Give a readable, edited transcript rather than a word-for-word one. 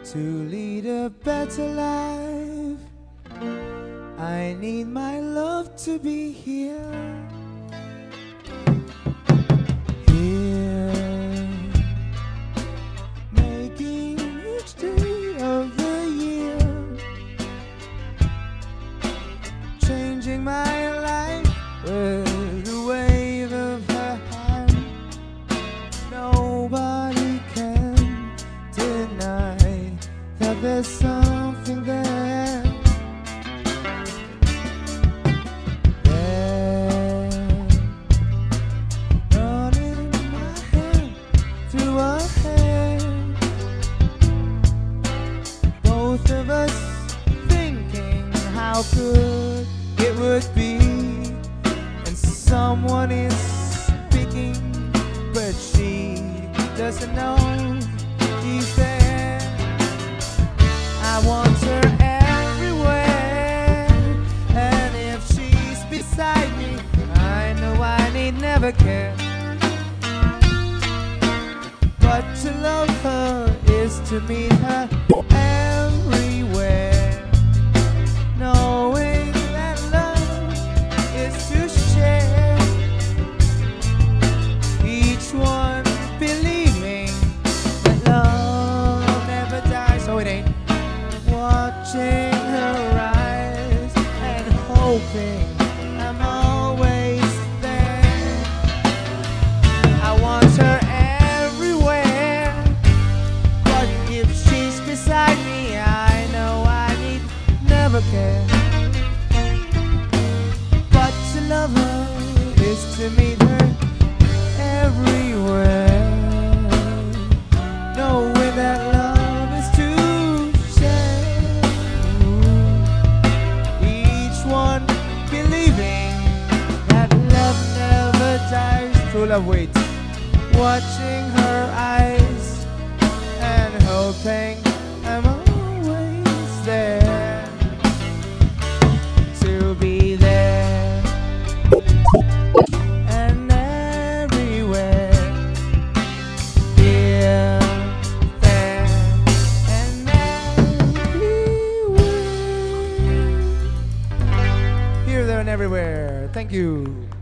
to lead a better life. I need my love to be here, here, making each day of the year, changing my life with a wave of her hand. Nobody can deny that there's something there. Running my hand through her hair, both of us thinking how good it would be, and someone is speaking, but she doesn't know he's there. I want her everywhere, and if she's beside me, I know I need never care. But to love her is to meet her everywhere, knowing that love is to share, each one believing that love never dies. So it ain't watching her eyes and hoping I'm always there. I want her everywhere, but if she's beside me, I know I need never care. But to love her is to meet her everywhere, knowing that love is to share, each one believing that love never dies. True love waits, watching her eyes and hoping I'm always there, to be there and everywhere, here, there, and everywhere. Here, there, and everywhere. Thank you.